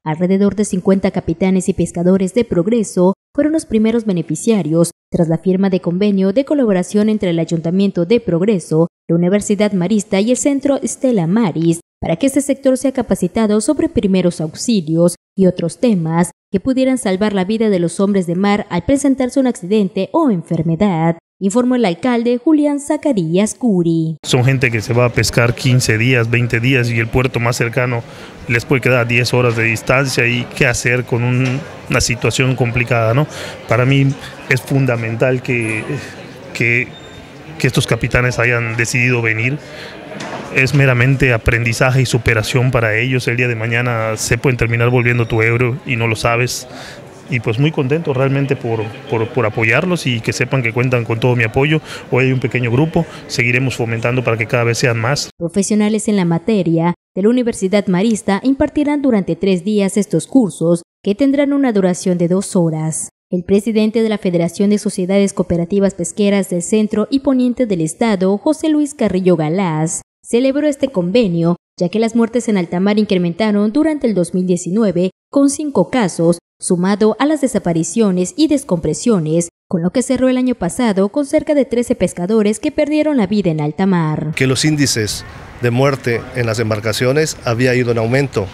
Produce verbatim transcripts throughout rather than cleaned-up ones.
Alrededor de cincuenta capitanes y pescadores de Progreso fueron los primeros beneficiarios tras la firma de convenio de colaboración entre el Ayuntamiento de Progreso, la Universidad Marista y el Centro Stella Maris, para que este sector sea capacitado sobre primeros auxilios y otros temas que pudieran salvar la vida de los hombres de mar al presentarse un accidente o enfermedad, informó el alcalde Julián Zacarías Curi. Son gente que se va a pescar quince días, veinte días y el puerto más cercano les puede quedar a diez horas de distancia y qué hacer con un, una situación complicada, ¿no? Para mí es fundamental que, que, que estos capitanes hayan decidido venir. Es meramente aprendizaje y superación para ellos. El día de mañana se pueden terminar volviendo tu euro y no lo sabes. Y pues muy contento realmente por, por, por apoyarlos y que sepan que cuentan con todo mi apoyo. Hoy hay un pequeño grupo, seguiremos fomentando para que cada vez sean más. Profesionales en la materia de la Universidad Marista impartirán durante tres días estos cursos que tendrán una duración de dos horas. El presidente de la Federación de Sociedades Cooperativas Pesqueras del Centro y Poniente del Estado, José Luis Carrillo Galás, celebró este convenio, ya que las muertes en alta mar incrementaron durante el dos mil diecinueve con cinco casos, sumado a las desapariciones y descompresiones, con lo que cerró el año pasado con cerca de trece pescadores que perdieron la vida en alta mar. Que los índices de muerte en las embarcaciones había ido en aumento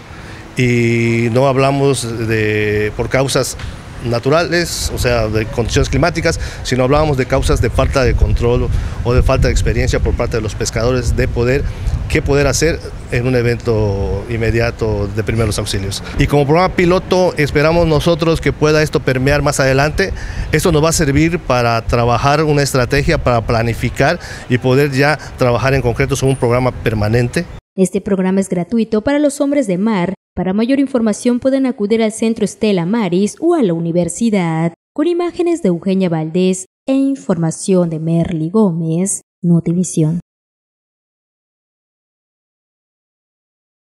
y no hablamos de por causas naturales, o sea, de condiciones climáticas, sino hablábamos de causas de falta de control o de falta de experiencia por parte de los pescadores de poder, qué poder hacer en un evento inmediato de primeros auxilios. Y como programa piloto esperamos nosotros que pueda esto permear más adelante. Esto nos va a servir para trabajar una estrategia, para planificar y poder ya trabajar en concreto sobre un programa permanente. Este programa es gratuito para los hombres de mar. Para mayor información pueden acudir al Centro Stella Maris o a la universidad. Con imágenes de Eugenia Valdés e información de Merly Gómez, Notivisión.